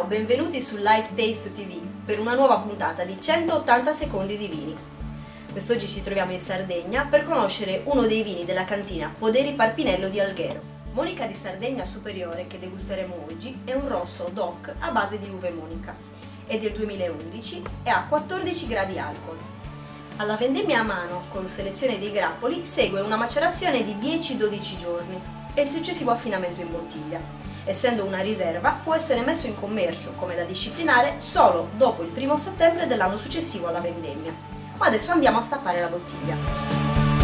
Ciao, benvenuti su Live Taste TV per una nuova puntata di 180 secondi di vini. Quest'oggi ci troviamo in Sardegna per conoscere uno dei vini della cantina Poderi Parpinello di Alghero. Monica di Sardegna Superiore, che degusteremo oggi, è un rosso DOC a base di uve Monica. È del 2011 e ha 14 gradi alcol. Alla vendemmia a mano con selezione dei grappoli segue una macerazione di 10-12 giorni e il successivo affinamento in bottiglia. Essendo una riserva, può essere messo in commercio come da disciplinare solo dopo il 1° settembre dell'anno successivo alla vendemmia. Ma adesso andiamo a stappare la bottiglia.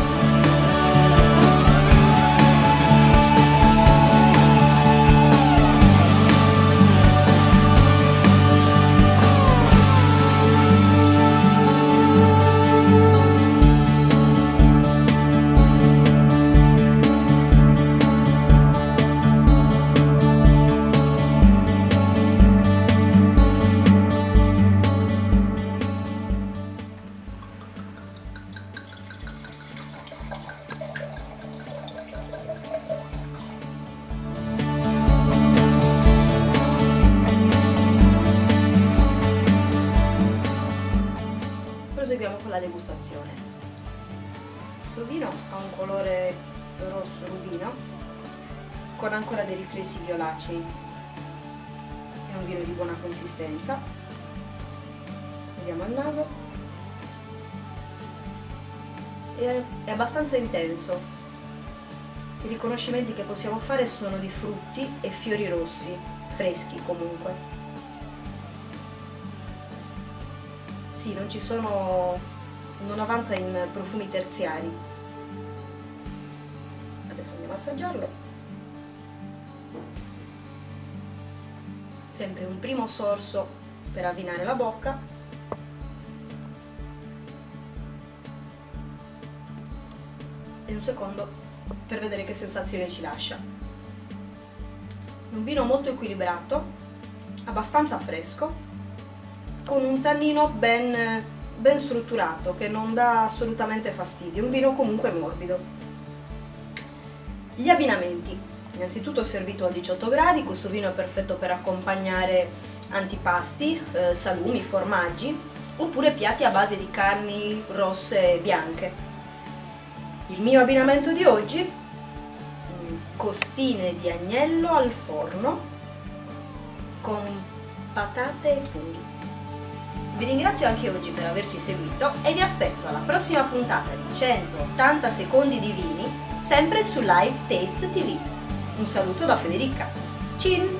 Proseguiamo con la degustazione. Questo vino ha un colore rosso rubino con ancora dei riflessi violacei. È un vino di buona consistenza. Vediamo il naso. È abbastanza intenso. I riconoscimenti che possiamo fare sono di frutti e fiori rossi, freschi comunque. Sì, non avanza in profumi terziari. Adesso andiamo a assaggiarlo. Sempre un primo sorso per avvinare la bocca. E un secondo per vedere che sensazione ci lascia. È un vino molto equilibrato, abbastanza fresco, con un tannino ben strutturato che non dà assolutamente fastidio, un vino comunque morbido. Gli abbinamenti: innanzitutto servito a 18 gradi, questo vino è perfetto per accompagnare antipasti, salumi, formaggi oppure piatti a base di carni rosse e bianche. Il mio abbinamento di oggi: costine di agnello al forno con patate e funghi. Vi ringrazio anche oggi per averci seguito e vi aspetto alla prossima puntata di 180 secondi di vini, sempre su Live Taste TV. Un saluto da Federica. Cin!